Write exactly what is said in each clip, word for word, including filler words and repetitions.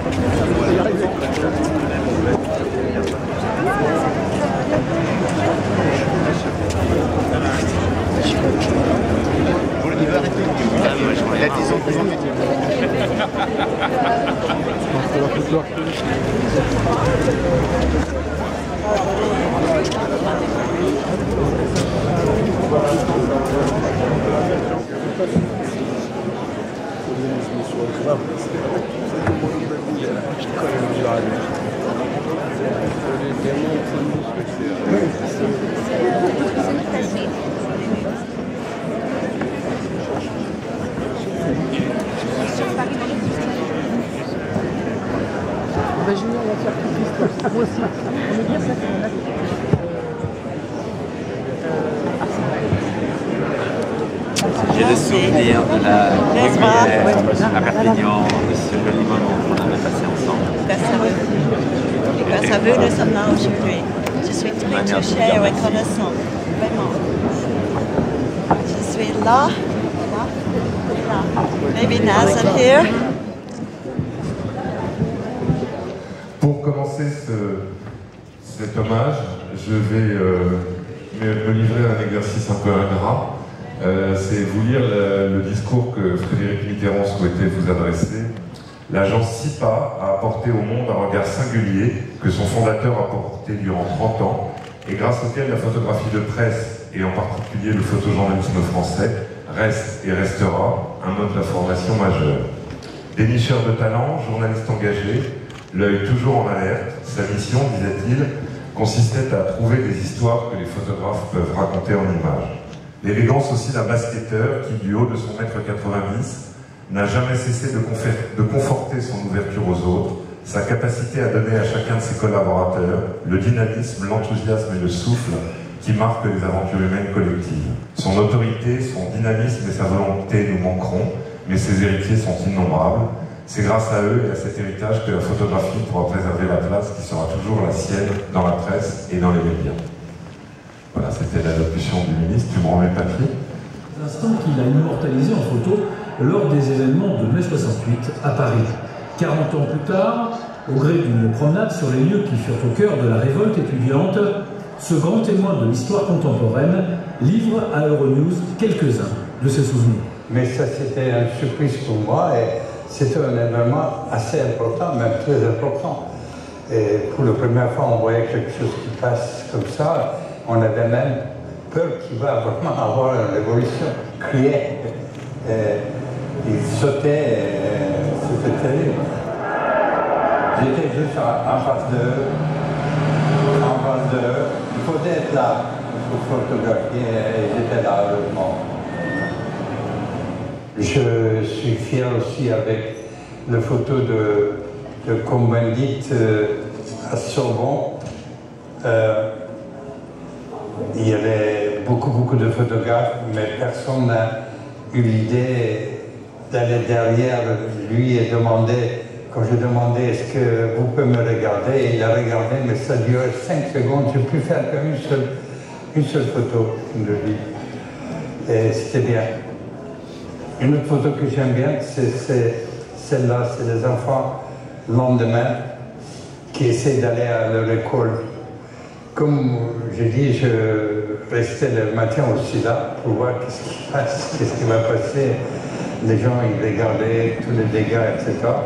Il a dix ans plus en Junior, on va faire toute l'histoire. Moi aussi. On veut dire ça qu'on a. J'ai le souvenir de la lumière à Perpignan, sur le moment qu'on avait passé ensemble. Et grâce à vous, nous sommes là aujourd'hui. Je suis très touchée et reconnaissante. Vraiment. Je suis là, là, là. Maybe Naz is here. Pour commencer ce, cet hommage, je vais euh, me, me livrer à un exercice un peu ingrat. Euh, C'est vous lire le, le discours que Frédéric Mitterrand souhaitait vous adresser. L'agence SIPA a apporté au monde un regard singulier que son fondateur a porté durant trente ans et grâce auquel la photographie de presse, et en particulier le photojournalisme français, reste et restera un mode d'information majeur. Dénicheur de talent, journaliste engagé, l'œil toujours en alerte, sa mission, disait-il, consistait à trouver des histoires que les photographes peuvent raconter en images. L'élégance aussi d'un basketteur qui, du haut de son mètre quatre-vingt-dix, n'a jamais cessé de, de conforter son ouverture aux autres, sa capacité à donner à chacun de ses collaborateurs le dynamisme, l'enthousiasme et le souffle qui marquent les aventures humaines collectives. Son autorité, son dynamisme et sa volonté nous manqueront, mais ses héritiers sont innombrables. C'est grâce à eux et à cet héritage que la photographie pourra préserver la place qui sera toujours la sienne dans la presse et dans les médias. Voilà, c'était l'allocution du ministre. Tu me remets le papier. L'instant qu'il a immortalisé en photo lors des événements de mai soixante-huit à Paris. quarante ans plus tard, au gré d'une promenade sur les lieux qui furent au cœur de la révolte étudiante, ce grand témoin de l'histoire contemporaine livre à Euronews quelques-uns de ses souvenirs. Mais ça, c'était une surprise pour moi et c'était un événement assez important, même très important. Et pour la première fois, on voyait quelque chose qui passe comme ça. On avait même peur qu'il va vraiment avoir une révolution. Criait, il sautait, c'était terrible. J'étais juste en, en face d'eux, en face d'eux. Il fallait être là pour photographier et j'étais là, heureusement. Je suis fier aussi avec la photo de, de Combendit euh, à Sorbonne. Euh, il y avait beaucoup, beaucoup de photographes, mais personne n'a eu l'idée d'aller derrière lui et demander, quand j'ai demandé est-ce que vous pouvez me regarder, il a regardé, mais ça durait cinq secondes, j'ai pu faire qu'une seule, une seule photo de lui. Et c'était bien. Une autre photo que j'aime bien, c'est celle-là, c'est les enfants le lendemain qui essaient d'aller à leur école. Comme j'ai dit, je restais le matin aussi là pour voir qu'est-ce qui passe, qu'est-ce qui va passer. Les gens, ils regardaient tous les dégâts, et cetera.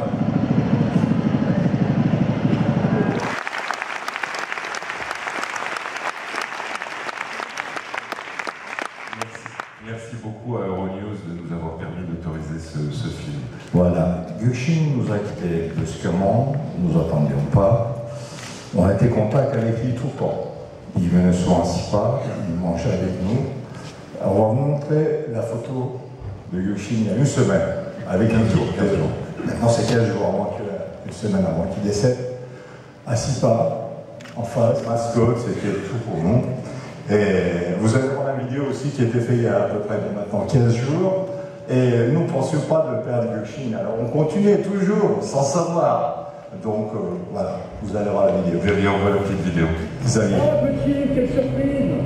Merci beaucoup à Euronews de nous avoir permis d'autoriser ce, ce film. Voilà, Gökçin nous a quittés brusquement, nous n'attendions pas. On a été en contact avec lui tout le temps. Il venait souvent à SIPA, il mangeait avec nous. On va vous montrer la photo de Gökçin il y a une semaine, avec un jour, quinze jours. Maintenant c'est quinze jours avant que, une semaine avant qu'il décède. À SIPA, en face, mascotte, c'était tout pour nous. Et vous allez voir la vidéo aussi qui a été faite il y a à peu près maintenant quinze jours. Et nous ne pensions pas de perdre Gökçin. Alors on continuait toujours sans savoir. Donc euh, voilà, vous allez voir la vidéo. Derrière, on voit la petite vidéo. Salut. Oh petit, quelle surprise!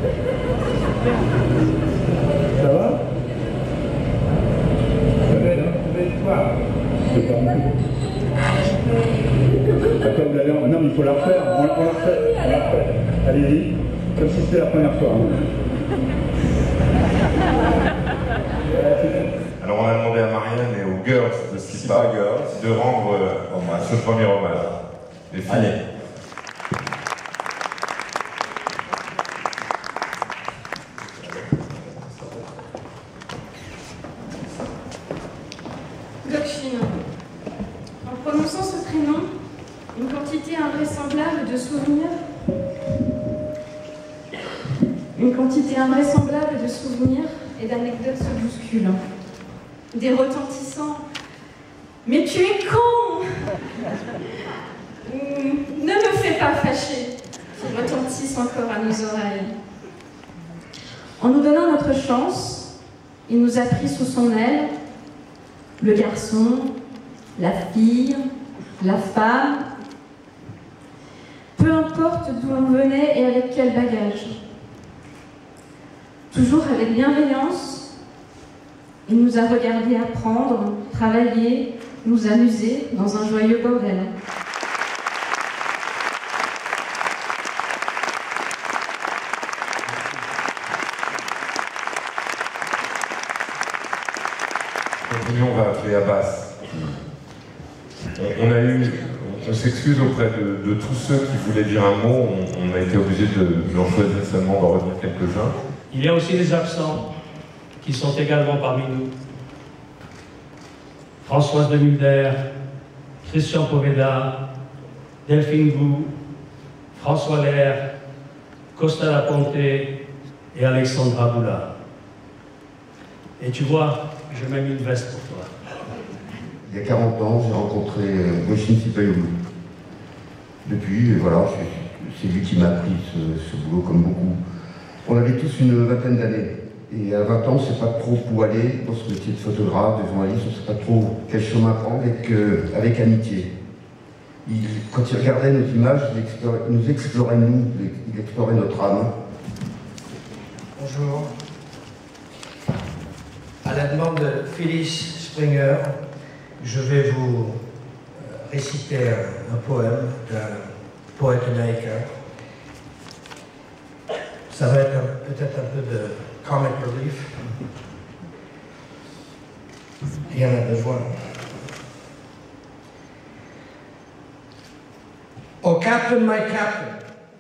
Ça va? Ça va, hein? Vous allez voir. C'est pas mal. D'accord, vous l'avez... Non, mais il faut la refaire. On, on la refait. On la refait. Allez-y. Comme si c'était la première fois. Alors on a demandé à Marianne et aux girls de Stipa de rendre euh, ce premier hommage. Les filles. Allez. Gökçin. En prononçant ce prénom, une quantité invraisemblable de souvenirs, une quantité invraisemblable de souvenirs et d'anecdotes se bousculent. Des retentissants « Mais tu es con !» Ne me fais pas fâcher, qui retentissent encore à nos oreilles. En nous donnant notre chance, il nous a pris sous son aile le garçon, la fille, la femme, peu importe d'où l'on venait et avec quel bagage. Toujours avec bienveillance, il nous a regardés apprendre, travailler, nous amuser dans un joyeux bordel. On va appeler Abbas. On, on a eu, on s'excuse auprès de, de tous ceux qui voulaient dire un mot, on, on a été obligé de, de en choisir seulement, d'en retenir quelques-uns. Il y a aussi des absents qui sont également parmi nous. Françoise de Mulder, Christian Poveda, Delphine Bou, François Lair, Costa Laponte et Alexandra Boula. Et tu vois, je mets une veste pour toi. Il y a quarante ans, j'ai rencontré Gökçin Sipayoğlu. Depuis, voilà, c'est lui qui m'a appris ce, ce boulot comme beaucoup. On avait tous une vingtaine d'années. Et à vingt ans, on ne sait pas trop où aller dans ce métier de photographe, de journaliste, on ne sait pas trop quel chemin prendre avec, euh, avec amitié. Il, quand il regardait nos images, il, explorait, il nous explorait nous, il explorait notre âme. Bonjour. À la demande de Phyllis Springer, je vais vous réciter un, un poème d'un poète américain. Ça va être peut-être un peu de comic relief. Il y en a besoin. Oh, Captain, my Captain,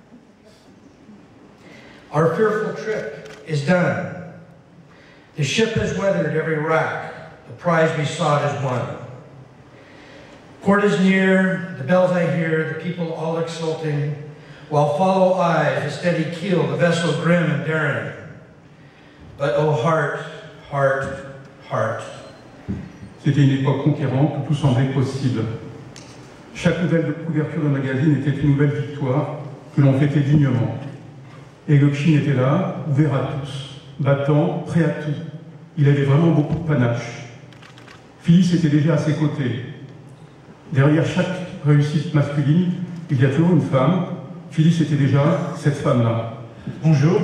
our fearful trip is done. The ship has weathered every rack. The prize we sought is won. Port is near, the bells I hear, the people all exulting, while follow eyes, a steady keel, the vessel grim and daring. But oh heart, heart, heart. C'était une époque conquérante où tout semblait possible. Chaque nouvelle de couverture de magazine était une nouvelle victoire que l'on fêtait dignement. Et Gökçin était là, ouvert à tous, battant, prêt à tout. Il avait vraiment beaucoup de panache. Phyllis était déjà à ses côtés. Derrière chaque réussite masculine, il y a toujours une femme. Phyllis était déjà cette femme-là. Bonjour.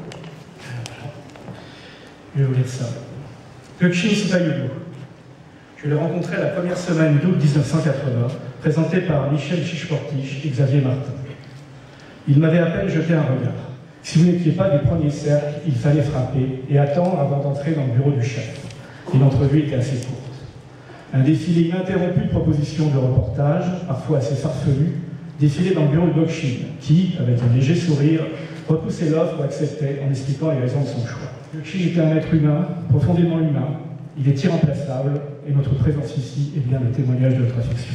Je vais vous lire ça. Gökçin Sipayoğlu. Je l'ai rencontré la première semaine d'août mille neuf cent quatre-vingts, présenté par Michel Chichportiche et Xavier Martin. Il m'avait à peine jeté un regard. Si vous n'étiez pas du premier cercle, il fallait frapper et attendre avant d'entrer dans le bureau du chef. Et l'entrevue était assez courte. Un défilé ininterrompu de propositions de reportage, parfois assez farfelues, défilait dans le bureau de Gökçin, qui, avec un léger sourire, repoussait l'offre ou acceptait en expliquant les raisons de son choix. Gökçin était un être humain, profondément humain. Il est irremplaçable et notre présence ici est bien le témoignage de notre affection.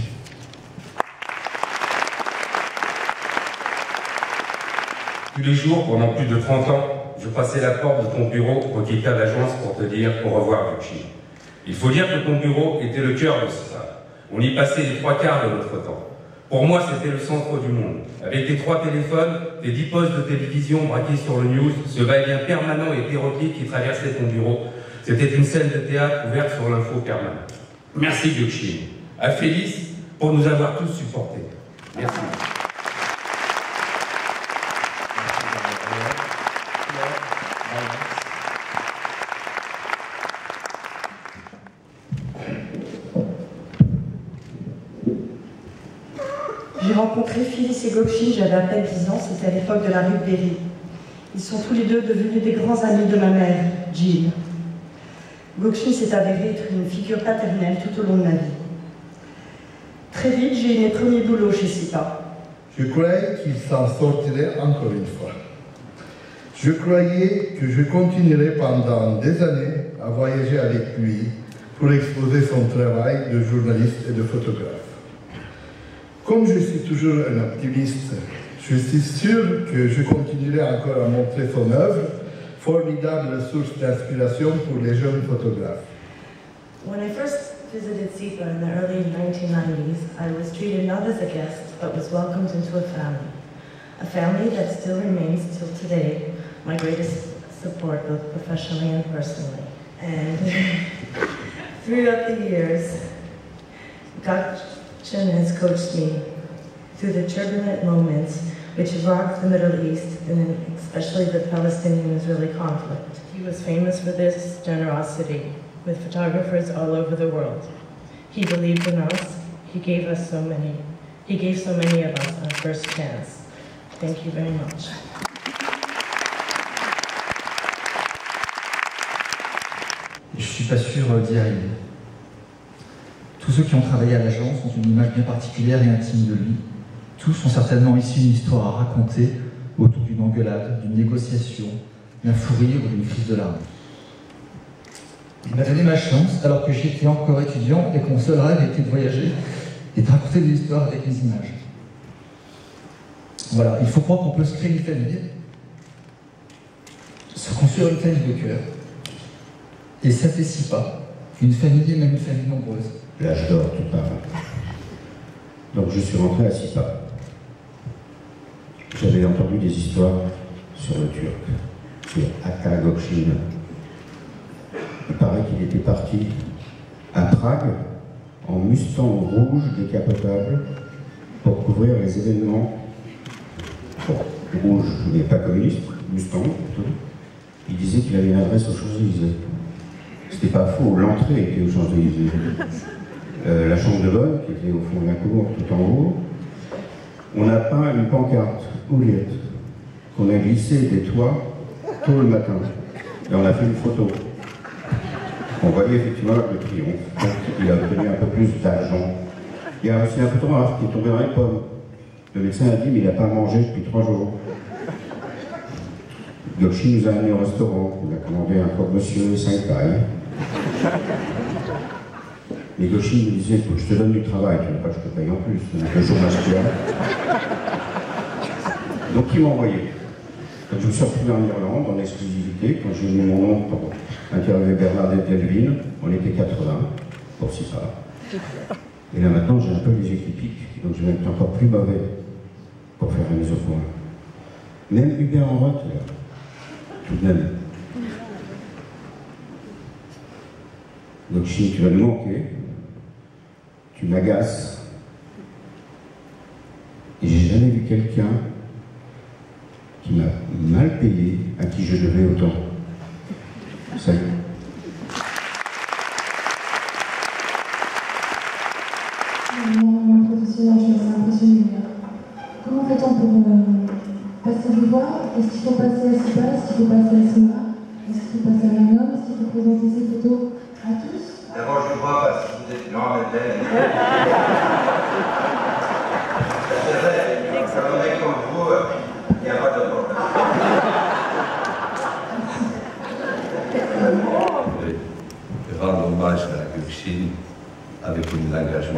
Tous les jours, pendant plus de trente ans, je passais la porte de ton bureau au quittant l'agence pour te dire au revoir, Gökçin. Il faut dire que ton bureau était le cœur de ce salle. On y passait les trois quarts de notre temps. Pour moi, c'était le centre du monde. Avec tes trois téléphones, tes dix postes de télévision braqués sur le news, ce va-et-vient permanent et hétéroclite qui traversait ton bureau, c'était une scène de théâtre ouverte sur l'info permanente. Merci, Gökçin. À Phyllis pour nous avoir tous supportés. Merci. J'ai rencontré Phyllis et Gökçin, j'avais à peine dix ans, c'était à l'époque de la rue de Berry. Ils sont tous les deux devenus des grands amis de ma mère, Jill. Gökçin s'est avérée être une figure paternelle tout au long de ma vie. Très vite, j'ai eu mes premiers boulots chez SIPA. Je croyais qu'il s'en sortirait encore une fois. Je croyais que je continuerais pendant des années à voyager avec lui pour exposer son travail de journaliste et de photographe. Comme je suis toujours un optimiste, je suis sûr que je continuerai encore à montrer son œuvre, formidable source d'inspiration pour les jeunes photographes. When I first visited SIPA in the early nineteen nineties, I was treated not as a guest, but was welcomed into a family. A family that still remains till today my greatest support, both professionally and personally. And throughout the years, Gökçin has coached me through the turbulent moments which rocked the Middle East, and especially the Palestinian-Israeli conflict. He was famous for this generosity with photographers all over the world. He believed in us. He gave us so many. He gave so many of us our first chance. Thank you very much. Je ne suis pas sûr d'y arriver. Tous ceux qui ont travaillé à l'agence ont une image bien particulière et intime de lui. Tous ont certainement ici une histoire à raconter autour d'une engueulade, d'une négociation, d'un fou rire ou d'une crise de larmes. Il m'a donné ma chance alors que j'étais encore étudiant et que mon seul rêve était de voyager et de raconter des histoires avec les images. Voilà, il faut croire qu'on peut se créer une famille, se construire une famille de cœur. Et ça fait SIPA, une famille et même une famille nombreuse. L'âge d'or, tout part. Donc je suis rentré à SIPA. J'avais entendu des histoires sur le Turc, sur Aka Gökçin. Il paraît qu'il était parti à Prague en Mustang rouge décapotable pour couvrir les événements bon, rouge, mais pas communiste, Mustang plutôt. Il disait qu'il avait une adresse aux Champs-Élysées. C'était pas faux, l'entrée était aux Champs-Élysées. Euh, la chambre de bonne, qui était au fond de la cour, tout en haut. On a peint une pancarte, Ouliette, qu'on a glissée des toits tôt le matin. Et on a fait une photo. On voyait effectivement le triomphe. Donc, il a obtenu un peu plus d'argent. Il y a aussi un photographe qui est tombé dans les pommes. Le médecin a dit, mais il n'a pas mangé depuis trois jours. Gökçin nous a amenés au restaurant. Il a commandé un croque-monsieur et cinq pailles. Mais Gökçin me disait, il faut que je te donne du travail, tu ne veux pas que je te paye en plus, le jour masculin. Donc il m'a envoyé. Donc, je me suis retrouvé en Irlande, en exclusivité, quand j'ai mis mon nom pour interviewer Bernadette Delvin, on était quatre-vingts, pour SIPA. Et là maintenant j'ai un peu les yeux qui piquent, donc je vais être encore plus mauvais pour faire la mise au point. Même Hubert en route, tout de même. Gökçin, tu vas nous manquer, tu m'agaces, et j'ai jamais vu quelqu'un qui m'a mal payé, à qui je devais autant. Salut. Mon professionnel, je suis assez impressionnée. Comment fait-on pour euh, passer du voir? Est-ce qu'il faut passer à SIPA? Est-ce qu'il faut passer à SIMA? Est-ce qu'il faut passer à l'Union? Est-ce qu'il faut présenter ses photos à tous? D'abord, je vois parce que vous êtes une grande Madeleine. C'est vrai, comme un mec comme vous, il n'y a pas de problème. Je vais rendre hommage à Gökçin avec un engagement.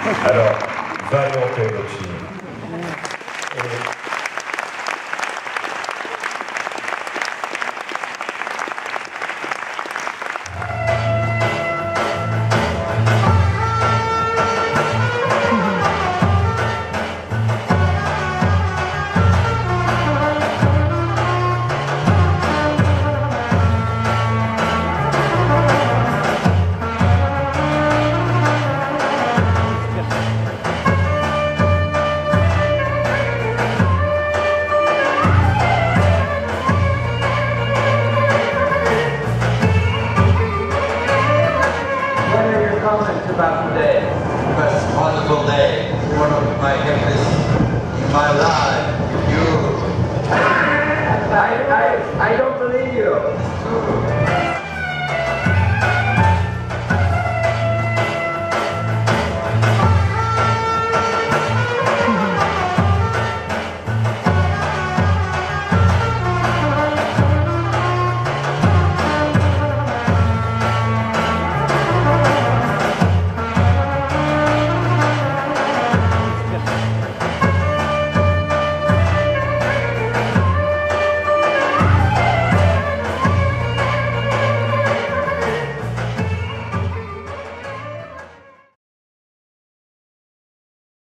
Alors, va aller en paix, Gokchin.